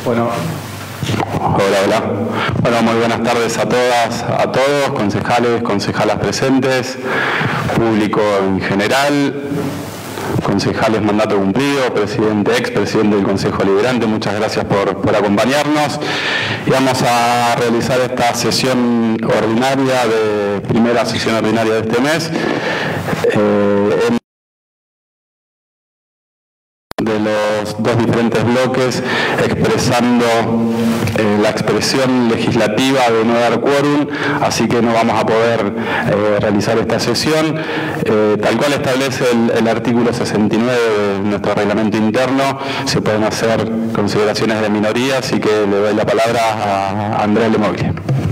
Bueno, hola. Bueno, muy buenas tardes a todas, a todos, concejales, concejalas presentes, público en general, concejales mandato cumplido, presidente, expresidente del Consejo Deliberante, muchas gracias por acompañarnos. Y vamos a realizar esta sesión ordinaria, primera sesión ordinaria de este mes, de los dos diferentes bloques, expresando la expresión legislativa de no dar quórum, así que no vamos a poder realizar esta sesión. Tal cual establece el artículo 69 de nuestro reglamento interno, se pueden hacer consideraciones de minoría, así que le doy la palabra a Andrea Lemoglia.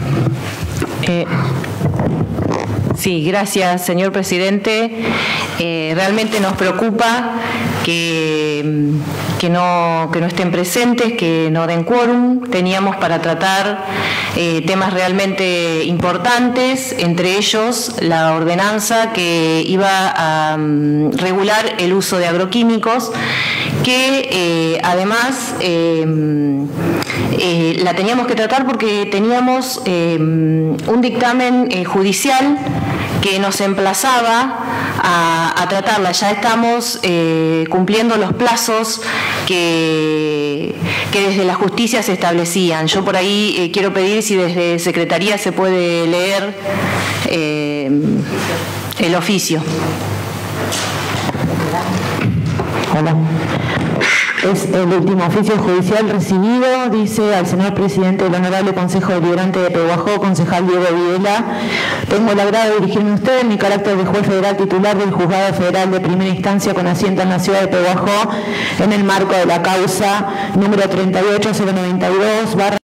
Sí, gracias, señor presidente. Realmente nos preocupa que no estén presentes, que no den quórum. Teníamos para tratar temas realmente importantes, entre ellos la ordenanza que iba a regular el uso de agroquímicos, que además la teníamos que tratar porque teníamos un dictamen judicial que nos emplazaba a tratarla. Ya estamos cumpliendo los plazos que desde la justicia se establecían. Yo por ahí quiero pedir si desde Secretaría se puede leer el oficio. Hola. Es el último oficio judicial recibido, dice: al señor presidente del Honorable Consejo Deliberante de Pehuajó, concejal Diego Videla, tengo el agrado de dirigirme a usted en mi carácter de juez federal titular del Juzgado Federal de Primera Instancia con asiento en la ciudad de Pehuajó, en el marco de la causa número 38092